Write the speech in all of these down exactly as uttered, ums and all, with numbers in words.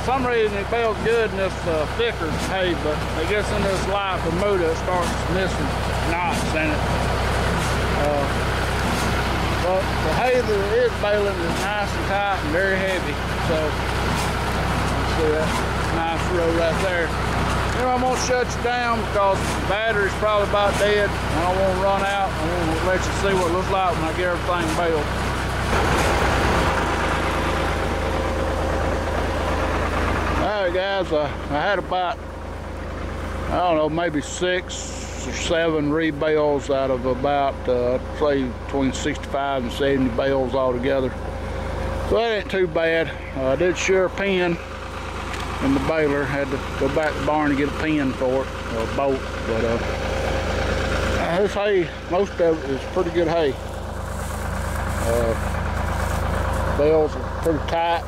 for some reason it bales good in this uh, thicker hay, but I guess in this light Bermuda it starts missing knots in it. Uh, but the hay that it is baling is nice and tight and very heavy. So you see that nice row right there. You know, I'm gonna shut you down because the battery's probably about dead. I don't want to run out. I want to let you see what it looks like when I get everything baled. Alright guys, uh, I had about, I don't know, maybe six or seven rebales out of about, uh, I'd say between sixty-five and seventy bales altogether. So that ain't too bad. Uh, I did share a pin in the baler. Had to go back to the barn to get a pin for it, or a bolt. But uh, this hay, most of it is pretty good hay. Uh, bales are pretty tight.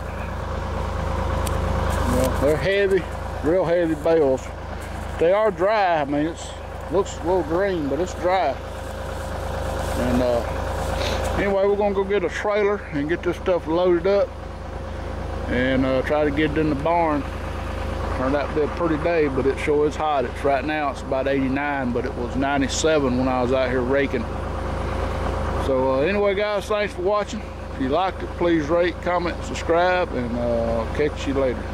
You know, they're heavy, real heavy bales. They are dry. I mean, it looks a little green, but it's dry. And uh, anyway, we're gonna go get a trailer and get this stuff loaded up and uh, try to get it in the barn. Turned out to be a pretty day, but it sure is hot. It's right now it's about eighty-nine, but it was ninety-seven when I was out here raking. So uh, anyway guys, thanks for watching. If you liked it, please rate, comment, subscribe, and uh, I'll catch you later.